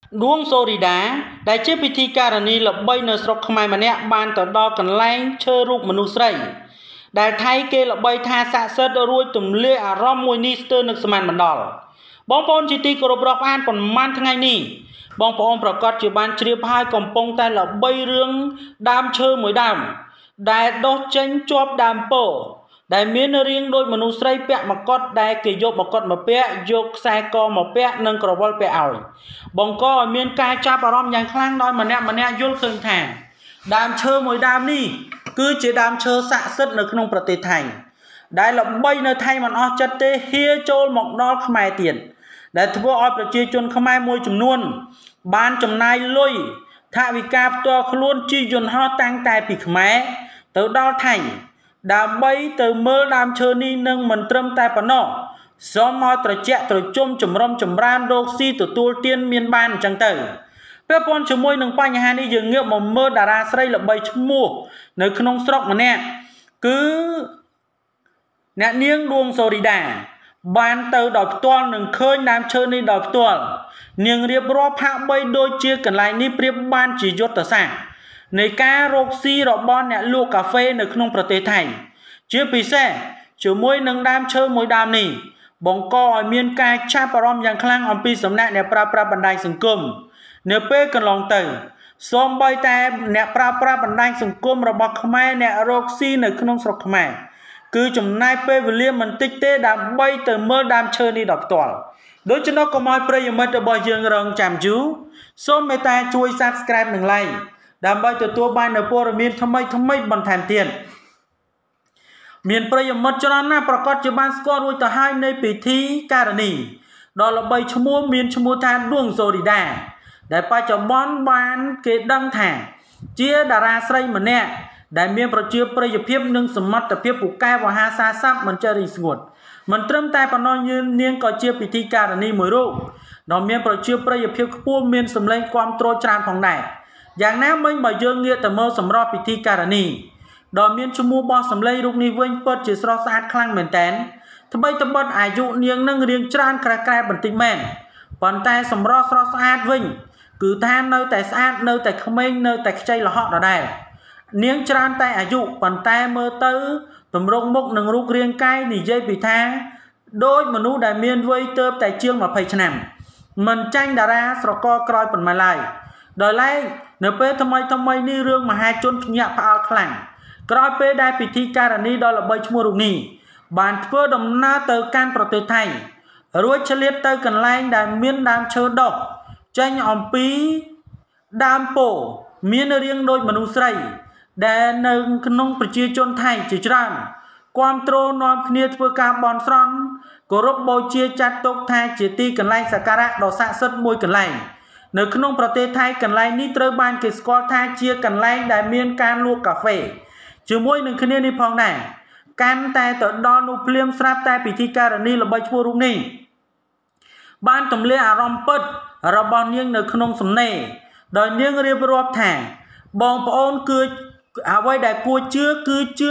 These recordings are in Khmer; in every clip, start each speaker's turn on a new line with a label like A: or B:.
A: ដួងសូរីដាដែលជាពិធីការនីល្បីនៅស្រុកខ្មែរម្នាក់បានទៅដល់កន្លែងឈើរូបមនុស្សស្រីដែលថៃគេល្បីថាស័ក្តិសិទ្ធិរួចទម្លាយអារម្មណ៍មួយនេះស្ទើរនឹកស្មានមិនដល់បងប្អូនជាទីគោរពរាប់អានប៉ុន្មានថ្ងៃនេះបងប្អូនប្រកាសជាបានជ្រាបហើយកំពុងតែល្បីរឿងដើមឈើមួយដើមដែលដុះចេញជាប់ដើមពោធិ៍ដែលមានរាងដូចមនុស្សស្រីពាក់មកុដដែលគេយកមកុដមកពាក់យកខ្សែកមកពាក់និងក្រវិលពាក់ឲ្យបង្កឲ្យមានការចាប់អារម្មណ៍យ៉ាងខ្លាំងដោយម្នាក់យល់ឃើញថាដើមឈើមួយដើមនេះគឺជាដើមឈើស័ក្តិសិទ្ធិនៅក្នុងប្រទេសថៃដែលល្បីនៅថៃមិនអស់ចិត្តទេហ៊ាចូលមកដល់ខ្មែរទៀតដែលធ្វើឲ្យប្រជាជនខ្មែរមួយចំនួនបានចំណាយលុយថវិកាផ្ទាល់ខ្លួនជិះយន្តហោះតាំងតែពីខ្មែរទៅដល់ថៃដើម្បីទៅមើលដើមឈើនេះនឹងមិនត្រឹមតែប៉ុណ្ណោះសូមឲ្យត្រជាក់ត្រជុំចម្រុំចម្រើនរកស៊ីទទួលទានមានបានអញ្ចឹងទៅពាក់ព័ន្ធជាមួយនឹងបញ្ហានេះយើងងាកមកមើលតារាស្រីល្បីឈ្មោះនៅក្នុងស្រុកម្នាក់គឺអ្នកនាងដួងសូរីដាបានទៅដោយផ្ទាល់នឹងឃើញដើមឈើនេះដោយផ្ទាល់នាងរៀបរាប់ហាក់បីដូចជាកន្លែងនេះប្រៀបបានជាយុទ្ធសាស្ត្រនៃការរកស៊ីរបស់អ្នកលក់កាហ្វេនៅក្នុងប្រទេសថៃជាពិសេសជាមួយនឹងដើមឈើមួយដើមនេះបង្កឲ្យមានការចាប់អារម្មណ៍យ៉ាងខ្លាំងអំពីសំណាក់អ្នកប្រើប្រាស់បណ្ដាញសង្គមនៅពេលកន្លងទៅសូម្បីតែអ្នកប្រើប្រាស់បណ្ដាញសង្គមរបស់ខ្មែរអ្នករកស៊ីនៅក្នុងស្រុកខ្មែរគឺចំណាយពេលវេលាមិនតិចទេដើម្បីទៅមើលដើមឈើនេះដល់ផ្ទាល់ដូច្នោះកុំឲ្យប្រិយមិត្តរបស់យើងរងចាំយូរសូមមេត្តាជួយ Subscribe និង Like ដើម្បីទទួលបាននូវព័ត៌មានថ្មីបន្ថែមទៀតមានប្រិយមិត្តច្រើនណាស់ប្រកាសជាបានស្គាល់រួចទៅហើយនៃពិធីការនីដ៏ល្បីឈ្មោះមានឈ្មោះថាដួងសូរីដាដែលបច្ចុប្បន្នបានគេដឹងថាជាតារាស្រីម្នាក់ដែលមានប្រជាប្រិយភាពនិងសមត្ថភាពពូកែវហាសាស័ព្ទមិនចេះរីស្ងួតមិនត្រឹមតែប៉ុណ្ណោះនាងក៏ជាពិធីការនីមួយរូបដ៏មានប្រជាប្រិយភាពខ្ពស់មានសម្លេងគាំទ្រច្រើនផងដែរយ៉ាងណាមិញបើយើងងាកទៅមើលសម្រាប់ពិធីការនីដ៏មានឈ្មោះបោះសម្លេងរូបនេះវិញពិតជាស្រស់ស្អាតខ្លាំងមែនតើថ្មីត្បិតអាយុនាងនឹងរៀងច្រើនក្រែបន្តិចមែនប៉ុន្តែសម្រស់ស្រស់ស្អាតវិញគឺថានៅតែស្អាតនៅតែក្មេងនៅតែខ្ចីលហកដដែលនាងច្រើនតែអាយុប៉ុន្តែមើលទៅទម្រង់មុខនិងរូបរាងកាយនិយាយពីថាដូចមនុស្សដែលមានវ័យទើបតែជាង20ឆ្នាំមិនចាញ់តារាស្រករក្រោយប៉ុន្មានឡើយដោយឡែកនៅពេលថ្មីនេះរឿងមហាជនភ្ញាក់ផ្អើលខ្លាំងក្រោយពេលដែលពិធីការនីដ៏ល្បីឈ្មោះរូបនេះបានធ្វើដំណើរទៅកាន់ប្រទេសថៃរួចឆ្លៀតទៅកន្លែងដែលមានដើមឈើដុះចេញអំពីដើមពោធិ៍មានរាងដូចមនុស្សស្រីដែលនៅក្នុងប្រជាជនថៃជាច្រើនគាំទ្រនាំគ្នាធ្វើការបន់ស្រន់គោរពបូជាចាត់ទុកថាជាទីកន្លែងសក្ការៈដ៏ស័ក្តិសិទ្ធិមួយកន្លែងនៅក្នុងប្រទេសថៃកន្លែងនេះត្រូវបានគេស្គាល់ថាជាកន្លែងដែលមានការលក់កាហ្វេជាមួយនឹងគ្នានេះផងដែរកាន់តែទៅដល់នោះភ្លាមស្រាប់តែពិធីការនីល្បីឈ្មោះរូបនេះបានទម្លាយអារម្មណ៍ពិតរបស់នាងនៅក្នុងសំណេរដោយនាងរៀបរាប់ថាបងប្អូនគឺអ្វីដែលគួរជឿគឺជឿ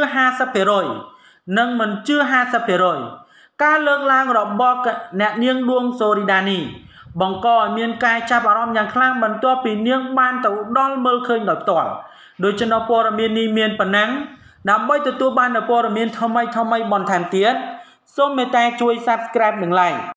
A: 50% និងមិនជឿ 50% ការលើកឡើងរបស់អ្នកនាងដួងសូរីដានេះបង្កឲ្យមានការចាប់អារម្មណ៍យ៉ាងខ្លាំងបន្ទាប់ពីនាងបានទៅដល់មើលឃើញដោយផ្ទាល់ដូច្នោះព័ត៌មាននេះមានប៉ុណ្ណឹងដើម្បីទទួលបាននូវព័ត៌មានថ្មីបន្ថែមទៀតសូមមេត្តាជួយ Subscribe និង Like